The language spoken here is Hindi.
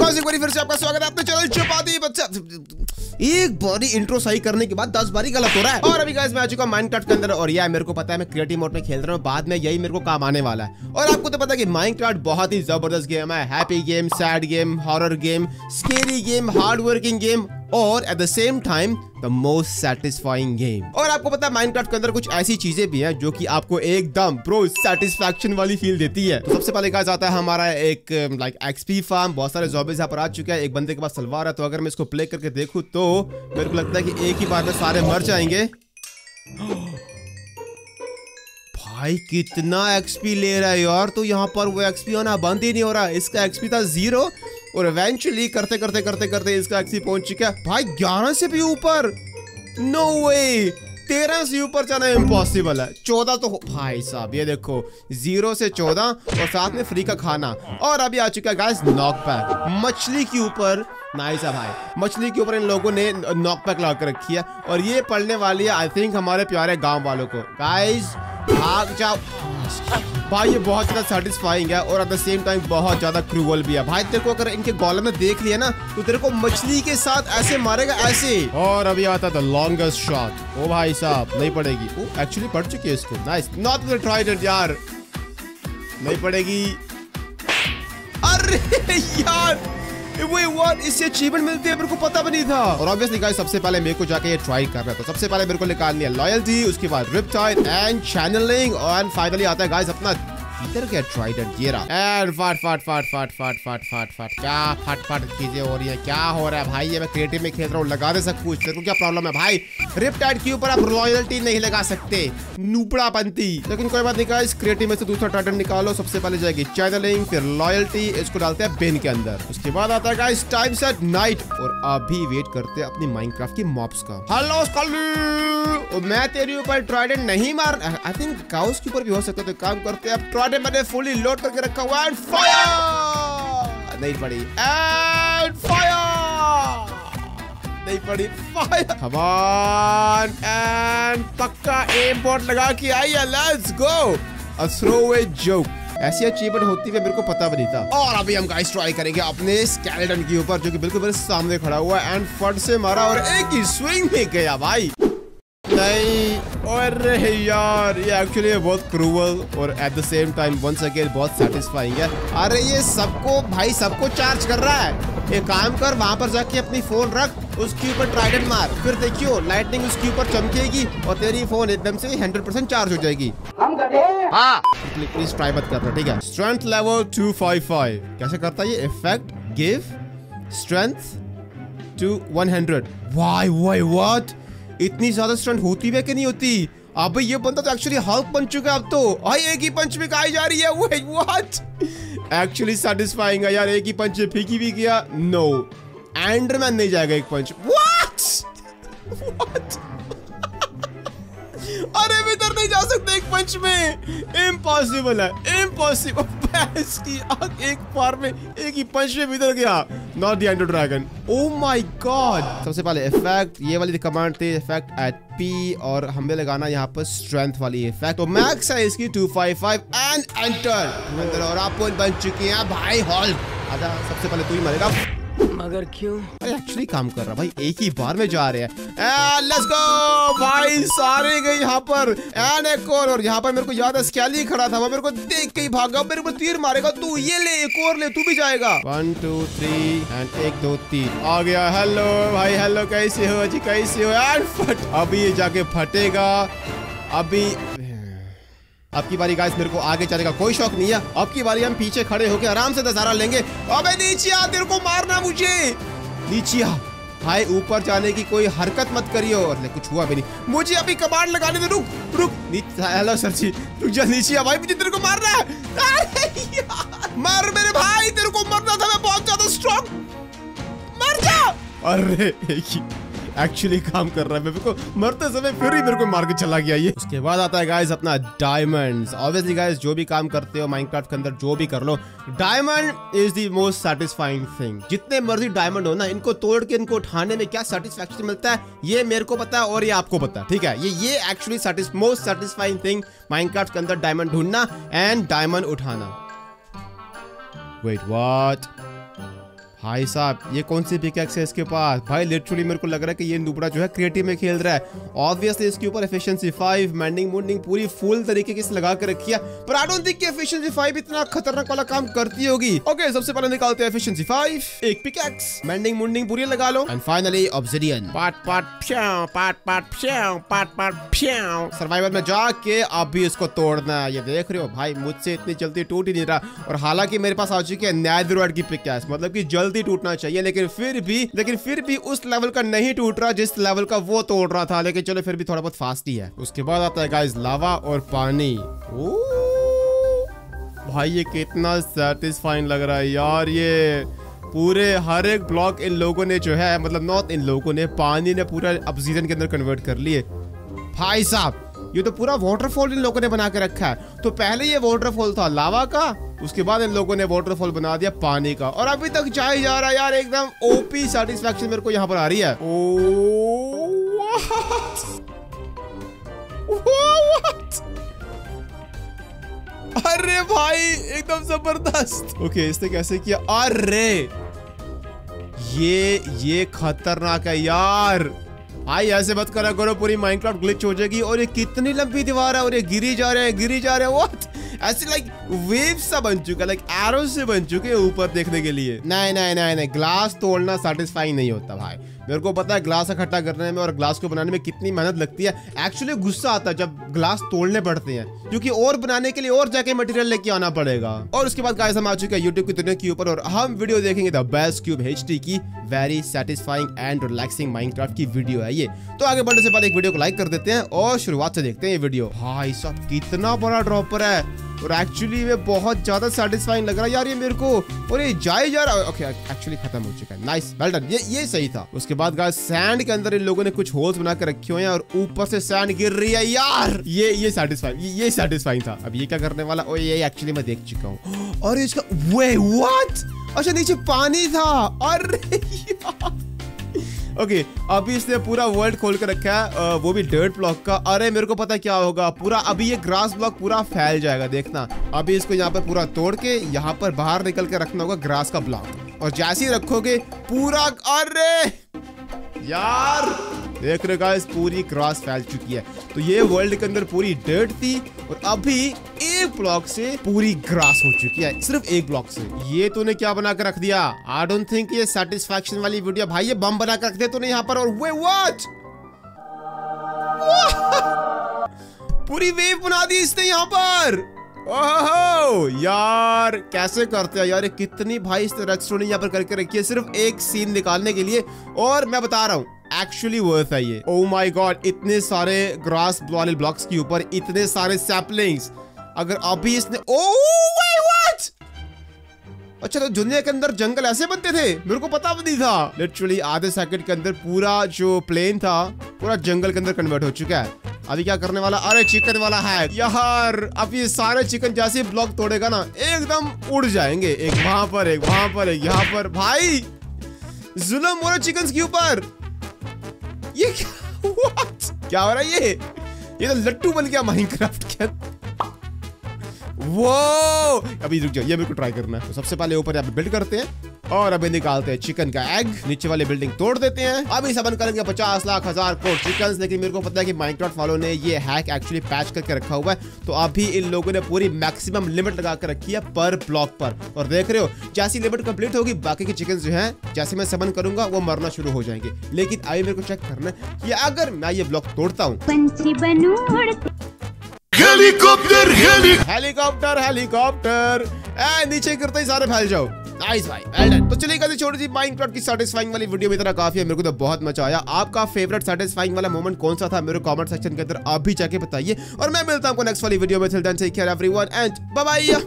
गाइस एक बार फिर से आपका स्वागत है अपने चैनल चपाती बच्चा। एक बारी इंट्रो सही करने के बाद 10 बारी गलत हो रहा है। और अभी गाइस मैं आ चुका हूं माइनक्राफ्ट के अंदर और यार मेरे को पता है मैं क्रिएटिव मोड में खेल रहा हूं, बाद में यही मेरे को काम आने वाला है। और आपको तो पता है कि माइनक्राफ्ट बहुत ही जबरदस्त गेम है। Happy game, sad game, horror game, scary game, hard working game और at the same time the most satisfying game. और आपको पता है माइनक्राफ्ट के अंदर कुछ ऐसी चीजें भी हैं जो कि आपको एकदम ब्रो सेटिस्फैक्शन वाली फील देती है। तो सबसे पहले गाइस आता है हमारा एक लाइक एक्सपी फार्म। बहुत सारे ज़ॉम्बीज़ यहाँ पर आ चुके हैं। एक बंदे के पास तलवार है, तो अगर मैं इसको प्ले करके देखूं तो मेरे को लगता है कि एक ही बार में सारे मर जाएंगे। भाई कितना एक्सपी ले रहा है यार। तो यहाँ पर वो एक्सपी होना बंद ही नहीं हो रहा। इसका एक्सपी था 0 और इवेंचुअली करते करते करते करते इसका एक्सपी पहुंच चुका है भाई 11 से भी ऊपर। नो वे, 13 से ऊपर जाना इम्पॉसिबल है। 14 तो भाई साहब ये देखो 0 से 14 और साथ में फ्री का खाना। और अभी आ चुका है गाइस नॉक पैक मछली के ऊपर। नाइस है भाई, मछली के ऊपर इन लोगों ने नॉक पैक लगा कर रखी है और ये पड़ने वाली है आई थिंक हमारे प्यारे गांव वालों को। गाइस भाग जाओ भाई, ये बहुत ज्यादा सेटिस्फाइंग है और एट द सेम टाइम बहुत ज्यादा क्रूअल भी है। भाई तेरे को अगर इनके गोलम में देख लिया ना तो तेरे को मछली के साथ ऐसे मारेगा ऐसे। और अभी आता था लॉन्गेस्ट शॉट। ओ भाई साहब नहीं पड़ेगी। ओ एक्चुअली पड़ चुकी है इसको। नाइस, नॉट विद ट्राइडेंट यार, नहीं पड़ेगी। अरे यार वही व्हाट, इससे अचीवमेंट मिलती है मेरे को पता भी नहीं था। और ऑब्वियसली गाइस सबसे पहले मेरे को जाके ये ट्राई करना है। तो सबसे पहले मेरे को निकालनी है लॉयल्टी, उसके बाद रिपटाइड एंड चैनलिंग और फाइनली आता है गाइस अपना इधर क्या ट्राइडेंट। ये रहा एंड फट फट फट फट फट फट फट फट क्या फट फट चीजें हो रही है। क्या हो रहा है भाई, ये मैं क्रिएटिव में खेल रहा हूँ, लगा दे सब कुछ। तेरे को क्या प्रॉब्लम है भाई? रिपटाइड के ऊपर आप लॉयल्टी नहीं लगा सकते, नूपड़ा पंती। लेकिन कोई बात नहीं गाइस, क्रिएटिव में से दूसरा ट्राइडेंट निकालो। सबसे पहले जाएगी चैनलिंग, फिर लॉयल्टी, इसको डालते हैं बिन के अंदर। उसके बाद आता है गाइस टाइम सेट नाइट और अभी वेट करते हैं अपनी माइनक्राफ्ट की मॉब्स का। हेलो स्कॉली, मैं तेरे ऊपर ट्राइडेंट नहीं मार, आई थिंक काउस के ऊपर भी हो सकता है। तो काम करते हैं, ट्राइडेंट मैंने फुली लोड करके रखा हुआ है। फायर नहीं पड़ी एंड फायर नहीं पड़ी, फायर कम ऑन एंड पक्का एम बॉट लगा के आई है। Let's go, a throwaway joke. ऐसी अचीवमेंट होती है मेरे को पता भी नहीं था। और अभी हम गाइस ट्राई करेंगे अपने स्केलेटन के ऊपर जो कि बिल्कुल मेरे सामने खड़ा हुआ है एंड फट से मारा और एक ही स्विंग में गया भाई। नहीं, अरे यार ये एक्चुअली बहुत क्रूअल और at the same time once again बहुत सेटिस्फाइंग है। अरे ये सबको भाई सबको चार्ज कर रहा है। एक काम कर, वहां पर जाके अपनी फोन रख, उसके ऊपर ट्राइडेंट मार, फिर देखियो लाइटनिंग उसके ऊपर चमकेगी और तेरी फोन एकदम से 100% चार्ज हो जाएगी। हम हाँ प्लीज ट्राई मत करना, ठीक है? स्ट्रेंथ लेवल 255 कैसे करता है ये effect? Give strength to 100। Why why what, इतनी ज्यादा स्ट्रेंथ होती है कि नहीं होती? अब ये बंदा तो एक्चुअली हल्क बन चुका है अब तो। भाई एक ही पंच में खाई जा रही है। व्हाट, एक्चुअली सेटिस्फाइंग है यार। एक ही पंच में फीकी भी किया। नो, एंडरमैन नहीं जाएगा एक पंच। व्हाट अरे भीतर नहीं जा सकते एक पंच में, इम्पॉसिबल है, इम्पॉसिबल। भैंस की आंख, एक बार में एक ही पंच में भीतर गया। Not the Ender Dragon. Oh my God. सबसे पहले इफेक्ट, ये वाली कमांड थी इफेक्ट एट पी और हमें लगाना यहाँ पर स्ट्रेंथ वाली इफेक्ट। तो मैक्स है इसकी 255 एंड एंटर। और आप बन चुकी हैं भाई हॉल्क। आजा, सबसे पहले तू ही मरेगा। मगर क्यों? एक्चुअली काम कर रहा भाई, एक ही बार में जा रहे हैं। लेट्स गो भाई, सारे गए यहाँ पर एंड एक और यहाँ पर मेरे को याद है स्केली खड़ा था, वो मेरे को देख के ही भागा, मेरे को तीर मारेगा। तू ये ले, एक और ले, तू भी जाएगा। 1 2 3 एंड 1 2 3 आ गया। हेलो भाई, हेलो, कैसे हो जी, कैसे हो? एंड फट, अभी ये जाके फटेगा। अभी अब की बारी गाइस, मेरे को आगे चलने का कोई शौक नहीं है। अब की बारी हम पीछे खड़े होकर आराम से नजारा लेंगे। अबे नीचे आ, तेरे को मारना मुझे। नीचे आ भाई, ऊपर जाने की कोई हरकत मत करियो। और कुछ हुआ भी नहीं, मुझे अभी कमांड लगाने दे। रुक रुक, हेलो सर जी, रुक जा, नीचे आ भाई, मुझे तेरे को मारना है। अरे यार मार मेरे भाई, तेरे को मरना था, मैं बहुत ज्यादा स्ट्रॉन्ग, मर जा। अरे एक्चुअली काम कर रहा है, मेरे को मरते समय फिर ही मेरे को मार के चला गया ये। उसके बाद आता है गाइस अपना डायमंड्स। ऑब्वियसली गाइस जो भी काम करते हो माइनक्राफ्ट के अंदर, जो भी कर लो, diamond is the most satisfying thing. जितने मर्जी डायमंड हो ना, इनको तोड़ के इनको उठाने में क्या सेटिस्फैक्शन मिलता है ये मेरे को पता है और ये आपको पता है, ठीक है? ये actually most satisfying thing Minecraft के अंदर, डायमंड ढूंढना एंड डायमंड उठाना। वेट व्हाट, भाई साहब ये कौन सी पिकैक्स है इसके पास? भाई लिटरली मेरे को लग रहा है कि ये नुबड़ा जो है क्रिएटिव में खेल रहा है। ऑब्वियसली इसके ऊपर एफिशिएंसी 5 मेंडिंग मुंडिंग पूरी फुल तरीके की लगा के रखी है, पर आई डोंट थिंक कि एफिशिएंसी 5 इतना खतरनाक वाला काम करती होगी। ओके सबसे पहले निकालते हैं एफिशिएंसी 5, एक पिकैक्स, मेंडिंग मुंडिंग पूरी लगा लो एंड फाइनली ऑब्सिडियन। पाट पाट फ्याओ पाट पाट फ्याओ पाट पाट फ्याओ। सर्वाइवल में जाके अब भी इसको तोड़ना है। ये देख रहे हो भाई मुझसे इतनी जल्दी टूट ही नहीं रहा, और हालांकि मेरे पास आ चुकी है नेदरवर्ल्ड की पिकैक्स, मतलब कि जल्दी टूटना चाहिए, लेकिन फिर भी उस लेवल का नहीं टूट रहा जिस लेवल का वो तोड़ रहा था। लेकिन चलो फिर भी थोड़ा बहुत फास्ट ही है। उसके बाद आता है गाइस लावा और पानी। भाई ये कितना सैटिस्फाइंग लग रहा है यार। ये पूरे हर एक ब्लॉक इन लोगों ने जो है, मतलब नॉट इन लोगों ने, पानी ने पूरा ऑब्सिडियन के अंदर कन्वर्ट कर लिए। भाई साहब ये तो पूरा वाटरफॉल इन लोगों ने बना के रखा है। तो पहले ये वाटरफॉल था लावा का, उसके बाद इन लोगों ने वाटरफॉल बना दिया पानी का, और अभी तक जाए जा रहा है यार। एकदम ओपी सैटिस्फैक्शन मेरे को यहाँ पर आ रही है। अरे भाई एकदम जबरदस्त। ओके इसने कैसे किया? अरे ये खतरनाक है यार। भाई ऐसे मत करा करो, पूरी माइनक्राफ्ट ग्लिच हो जाएगी। और ये कितनी लंबी दीवार है, और ये गिरी जा रहे हैं व्हाट? ऐसे लाइक वेव सा बन चुका, लाइक एरो से बन चुके ऊपर देखने के लिए। नहीं, ग्लास तोड़ना सैटिस्फाइंग नहीं होता भाई। मेरे को पता है ग्लास इकट्ठा करने में और ग्लास को बनाने में कितनी मेहनत लगती है। एक्चुअली गुस्सा आता है जब ग्लास तोड़ने पड़ते हैं, क्योंकि और बनाने के लिए और जाके मटेरियल लेके आना पड़ेगा। और उसके बाद गाइस हम आ चुके हैं यूट्यूब की दुनिया के ऊपर, और हम वीडियो देखेंगे द बेस्ट क्यूब HD की very satisfying and relaxing Minecraft की वीडियो है ये। तो आगे बढ़ने से पहले एक वीडियो को लाइक कर देते हैं और शुरुआत से देखते हैं ये वीडियो। भाई साहब कितना बड़ा ड्रॉपर है, और एक्चुअली ये बहुत ज्यादा सैटिस्फाइंग लग रहा है यार ये मेरे को। और ये जाए जा रहा है। ओके एक्चुअली खत्म हो चुका है। नाइस वेल डन, ये सही था। उसके बाद गाइस सैंड के अंदर इन लोगों ने कुछ होल्स बना के रखे हुए हैं, और ऊपर से सैंड गिर रही है यार। ये सैटिस्फाइंग था। अब ये क्या करने वाला? ओ ये एक्चुअली मैं देख चुका हूँ। और इसका वे व्हाट? अच्छा नीचे पानी था। अरे यार ओके अभी इसने पूरा वर्ल्ड खोल कर रखा है, वो भी डर्ट ब्लॉक का। अरे मेरे को पता क्या होगा, पूरा अभी ये ग्रास ब्लॉक पूरा फैल जाएगा, देखना। अभी इसको यहाँ पर पूरा तोड़ के यहाँ पर बाहर निकल के रखना होगा ग्रास का ब्लॉक, और जैसे ही रखोगे पूरा, अरे यार देख रहे गाइस पूरी ग्रास फैल चुकी है। तो ये वर्ल्ड के अंदर पूरी डर्ट थी, और अभी एक ब्लॉक से पूरी ग्रास हो चुकी है, सिर्फ एक ब्लॉक से। ये तूने क्या बना कर रख दिया? आई डोंट थिंक ये सेटिस्फैक्शन वाली वीडियो। भाई ये बम बना कर रख दिया तूने यहाँ पर, और वे व्हाट? पूरी वेव बना दी इसने यहाँ पर। ओहो यार कैसे करते हैं यार, ये कितनी भाई इस रेस्टोरेंट यहाँ पर करके रखी है सिर्फ एक सीन निकालने के लिए। और मैं बता रहा हूँ एक्चुअली वर्थ है ये। ओह माय गॉड, इतने सारे ग्रास वाले ब्लॉक्स के ऊपर इतने सारे सैपलिंग्स। अगर अभी इसने व्हाट? अच्छा तो दुनिया के अंदर जंगल ऐसे बनते थे? मेरे को पता भी नहीं था। लिटरली आधे सेकंड के अंदर पूरा जो प्लेन था पूरा जंगल के अंदर कन्वर्ट हो चुका है। अभी क्या करने वाला? अरे चिकन वाला है यार। अब ये सारे चिकन जैसे ब्लॉक तोड़ेगा ना एकदम उड़ जाएंगे, एक वहां पर एक वहां पर एक यहाँ पर। भाई जुल्म हो रहा चिकन के ऊपर। ये क्या हो रहा है? ये तो लट्टू बन गया माइनक्राफ्ट के अंदर। वो अभी रुक जाओ, ये मेरे को ट्राई करना है। तो सबसे पहले ऊपर यहाँ पे बिल्ड करते हैं, और अभी निकालते हैं चिकन का एग। नीचे वाली बिल्डिंग तोड़ देते हैं। अभी सबन करेंगे 50 लाख 1000 करोड़ चिकन। लेकिन मेरे को पता है कि माइनक्राफ्ट वालों ने ये हैक एक्चुअली पैच करके रखा हुआ है। तो अभी इन लोगों ने पूरी मैक्सिमम लिमिट लगा कर रखी है पर ब्लॉक पर। और देख रहे हो जैसी लिमिट कंप्लीट होगी बाकी के चिकन जो है जैसे मैं सबन करूंगा वो मरना शुरू हो जाएंगे। लेकिन अभी मेरे को चेक करना है कि अगर मैं ये ब्लॉक तोड़ता हूँ, हेलीकॉप्टर नीचे गिरते ही सारे फैल जाओ। नाइस भाई वेल डन। तो चलिए गाइस छोटी सी माइनक्राफ्ट की सैटिस्फाइंग वाली वीडियो में इतना काफी है। मेरे को तो बहुत मजा आया। आपका फेवरेट सैटिस्फाइंग वाला मोमेंट कौन सा था मेरे कमेंट सेक्शन के अंदर आप भी जाके बताइए, और मैं मिलता हूं आपको नेक्स्ट वाली वीडियो में। Till then take care everyone and bye bye.